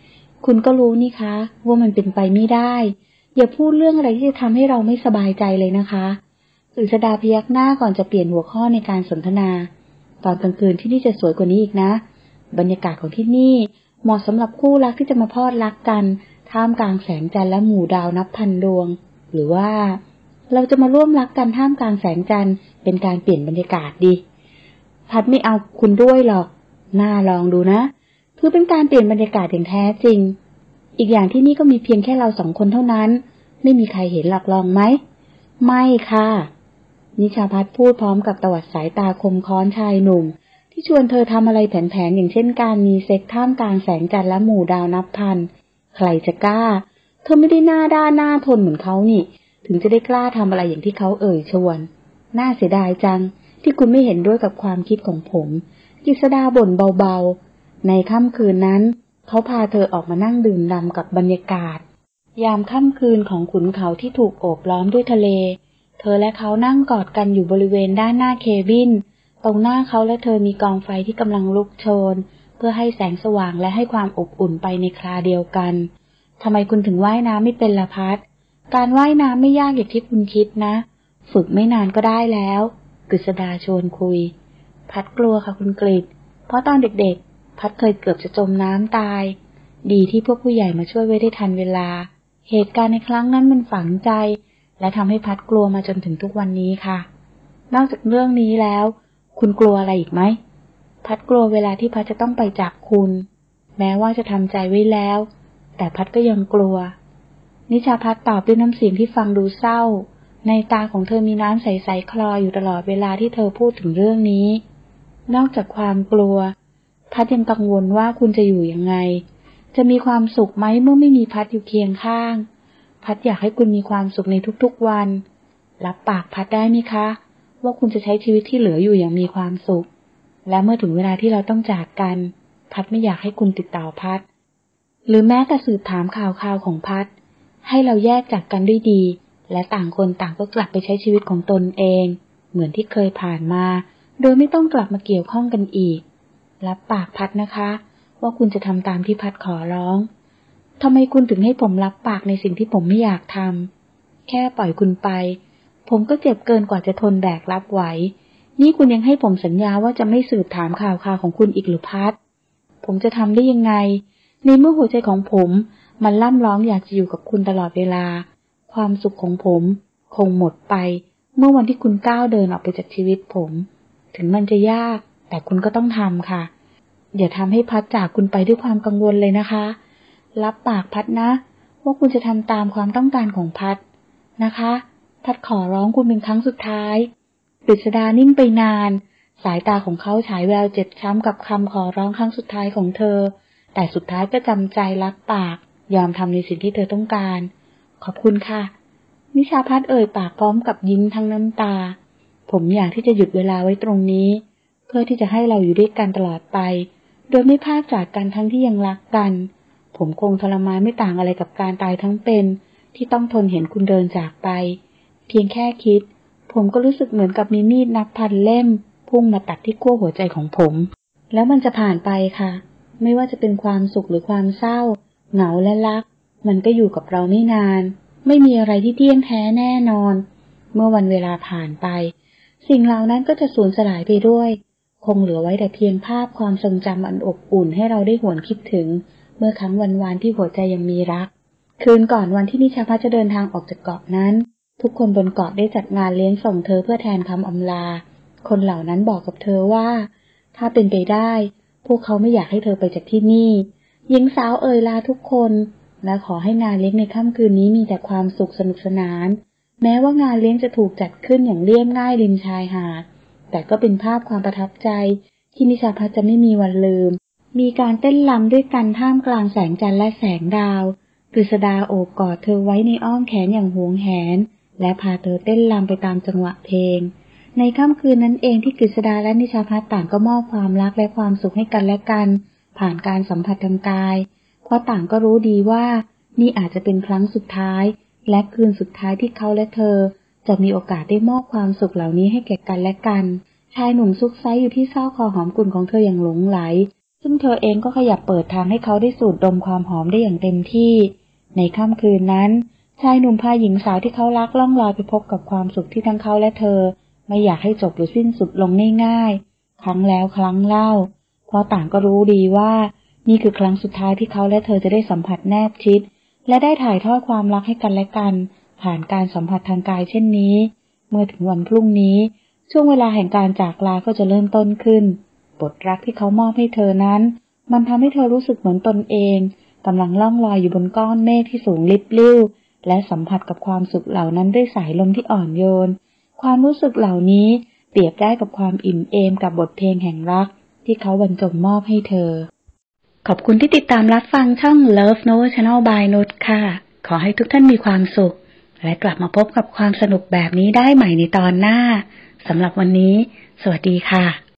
คุณก็รู้นี่คะว่ามันเป็นไปไม่ได้อย่าพูดเรื่องอะไรที่จะทำให้เราไม่สบายใจเลยนะคะกฤษดาพยักหน้าก่อนจะเปลี่ยนหัวข้อในการสนทนาตอนกลางคืนที่นี่จะสวยกว่านี้อีกนะบรรยากาศของที่นี่เหมาะสำหรับคู่รักที่จะมาพลอดรักกันท่ามกลางแสงจันทร์และหมู่ดาวนับพันดวงหรือว่าเราจะมาร่วมรักกันท่ามกลางแสงจันทร์เป็นการเปลี่ยนบรรยากาศดีพัดไม่เอาคุณด้วยหรอกน่าลองดูนะคือเป็นการเปลี่ยนบรรยากาศอย่างแท้จริงอีกอย่างที่นี่ก็มีเพียงแค่เรา2 คนเท่านั้นไม่มีใครเห็นหรอกลองไหมไม่ค่ะนิชาพัฒน์พูดพร้อมกับตวัดสายตาคมค้อนชายหนุ่มที่ชวนเธอทำอะไรแผนๆอย่างเช่นการมีเซ็กท่ามกลางแสงจันทร์และหมู่ดาวนับพันใครจะกล้าเธอไม่ได้หน้าด้านหน้าทนเหมือนเขานี่ถึงจะได้กล้าทำอะไรอย่างที่เขาเอ่ยชวนน่าเสียดายจังที่คุณไม่เห็นด้วยกับความคิดของผมกฤษดาบ่นเบาๆในค่ำคืนนั้นเขาพาเธอออกมานั่งดื่มด่ำกับบรรยากาศยามค่ำคืนของขุนเขาที่ถูกโอบล้อมด้วยทะเลเธอและเขานั่งกอดกันอยู่บริเวณด้านหน้าเคบินตรงหน้าเขาและเธอมีกองไฟที่กำลังลุกโชนเพื่อให้แสงสว่างและให้ความอบอุ่นไปในคราเดียวกันทำไมคุณถึงว่ายน้ำไม่เป็นล่ะพัดการว่ายน้ำไม่ยากอย่างที่คุณคิดนะฝึกไม่นานก็ได้แล้วกฤษดาชวนคุยพัดกลัวค่ะคุณกฤษเพราะตอนเด็กๆพัดเคยเกือบจะจมน้ำตายดีที่พวกผู้ใหญ่มาช่วยไว้ได้ทันเวลาเหตุการณ์ในครั้งนั้นมันฝังใจและทำให้พัดกลัวมาจนถึงทุกวันนี้ค่ะนอกจากเรื่องนี้แล้วคุณกลัวอะไรอีกไหมพัดกลัวเวลาที่พัดจะต้องไปจากคุณแม้ว่าจะทำใจไว้แล้วแต่พัดก็ยังกลัวนิชาพัดตอบด้วยน้ำเสียงที่ฟังดูเศร้าในตาของเธอมีน้ำใสๆคลออยู่ตลอดเวลาที่เธอพูดถึงเรื่องนี้นอกจากความกลัวพัดยังกังวลว่าคุณจะอยู่ยังไงจะมีความสุขไหมเมื่อไม่มีพัดอยู่เคียงข้างพัดอยากให้คุณมีความสุขในทุกๆวันรับปากพัดได้ไหมคะว่าคุณจะใช้ชีวิตที่เหลืออยู่อย่างมีความสุขและเมื่อถึงเวลาที่เราต้องจากกันพัดไม่อยากให้คุณติดต่อพัดหรือแม้แต่สืบถามข่าวของพัดให้เราแยกจากกันด้วยดีและต่างคนต่างก็กลับไปใช้ชีวิตของตนเองเหมือนที่เคยผ่านมาโดยไม่ต้องกลับมาเกี่ยวข้องกันอีกรับปากพัดนะคะว่าคุณจะทำตามที่พัดขอร้องทำไมคุณถึงให้ผมรับปากในสิ่งที่ผมไม่อยากทำแค่ปล่อยคุณไปผมก็เจ็บเกินกว่าจะทนแบกรับไหวนี่คุณยังให้ผมสัญญาว่าจะไม่สืบถามข่าวของคุณอีกหรือพัดผมจะทำได้ยังไงในเมื่อหัวใจของผมมันร่ำร้องอยากจะอยู่กับคุณตลอดเวลาความสุขของผมคงหมดไปเมื่อวันที่คุณก้าวเดินออกไปจากชีวิตผมถึงมันจะยากแต่คุณก็ต้องทำค่ะอย่าทำให้พัดจากคุณไปด้วยความกังวลเลยนะคะรับปากพัดนะว่าคุณจะทำตามความต้องการของพัดนะคะพัดขอร้องคุณเป็นครั้งสุดท้ายกฤษดานิ่งไปนานสายตาของเขาฉายแววเจ็บช้ำกับคำขอร้องครั้งสุดท้ายของเธอแต่สุดท้ายก็จำใจรับปากยอมทำในสิ่งที่เธอต้องการขอบคุณค่ะนิชาพัฒน์เอ่ยปากพร้อมกับยิ้มทั้งน้ำตาผมอยากที่จะหยุดเวลาไว้ตรงนี้เพื่อที่จะให้เราอยู่ด้วยกันตลอดไปโดยไม่พลาดจากกันทั้งที่ยังรักกันผมคงทรมานไม่ต่างอะไรกับการตายทั้งเป็นที่ต้องทนเห็นคุณเดินจากไปเพียงแค่คิดผมก็รู้สึกเหมือนกับมีมีดนับพันเล่มพุ่งมาตัดที่ขั้วหัวใจของผมแล้วมันจะผ่านไปค่ะไม่ว่าจะเป็นความสุขหรือความเศร้าเหงาและรักมันก็อยู่กับเราไม่นานไม่มีอะไรที่เที่ยงแท้แน่นอนเมื่อวันเวลาผ่านไปสิ่งเหล่านั้นก็จะสูญสลายไปด้วยคงเหลือไว้แต่เพียงภาพความทรงจำอันอบอุ่นให้เราได้หวนคิดถึงเมื่อครั้งวันวานที่หัวใจยังมีรักคืนก่อนวันที่นิชาพัฒน์จะเดินทางออกจากเกาะนั้นทุกคนบนเกาะได้จัดงานเลี้ยงส่งเธอเพื่อแทนคำอำลาคนเหล่านั้นบอกกับเธอว่าถ้าเป็นไปได้พวกเขาไม่อยากให้เธอไปจากที่นี่หญิงสาวเอ่ยลาทุกคนและขอให้งานเลี้ยงในค่ำคืนนี้มีแต่ความสุขสนุกสนานแม้ว่างานเลี้ยงจะถูกจัดขึ้นอย่างเรียบง่ายริมชายหาดแต่ก็เป็นภาพความประทับใจที่นิชาพัฒน์จะไม่มีวันลืมมีการเต้นรำด้วยกันท่ามกลางแสงจันทร์และแสงดาวกฤษดาโอบกอดเธอไว้ในอ้อมแขนอย่างหวงแหนและพาเธอเต้นรำไปตามจังหวะเพลงในค่ำคืนนั้นเองที่กฤษดาและนิชาพัฒน์ต่างก็มอบความรักและความสุขให้กันและกันผ่านการสัมผัสทางกายเพราะต่างก็รู้ดีว่านี่อาจจะเป็นครั้งสุดท้ายและคืนสุดท้ายที่เขาและเธอจะมีโอกาสได้มอบความสุขเหล่านี้ให้แก่กันและกันชายหนุ่มซุกไซอยู่ที่ซอกคอหอมกุ่นของเธออย่างหลงไหลซึ่งเธอเองก็ขยับเปิดทางให้เขาได้สูดดมความหอมได้อย่างเต็มที่ในค่ำคืนนั้นชายหนุ่มพาหญิงสาวที่เขารักล่องลอยไปพบกับความสุขที่ทั้งเขาและเธอไม่อยากให้จบหรือสิ้นสุดลงง่ายๆครั้งแล้วครั้งเล่าเพราะต่างก็รู้ดีว่านี่คือครั้งสุดท้ายที่เขาและเธอจะได้สัมผัสแนบชิดและได้ถ่ายทอดความรักให้กันและกันผ่านการสัมผัสทางกายเช่นนี้เมื่อถึงวันพรุ่งนี้ช่วงเวลาแห่งการจากลาก็จะเริ่มต้นขึ้นบทรักที่เขามอบให้เธอนั้นมันทำให้เธอรู้สึกเหมือนตนเองกำลังล่องลอยอยู่บนก้อนเมฆที่สูงลิบลิ่วและสัมผัสกับความสุขเหล่านั้นด้วยสายลมที่อ่อนโยนความรู้สึกเหล่านี้เปรียบได้กับความอิ่มเอมกับบทเพลงแห่งรักที่เขาบรรจงมอบให้เธอขอบคุณที่ติดตามรับฟังช่อง Love Note Channel by Nude ค่ะขอให้ทุกท่านมีความสุขและกลับมาพบกับความสนุกแบบนี้ได้ใหม่ในตอนหน้าสำหรับวันนี้สวัสดีค่ะ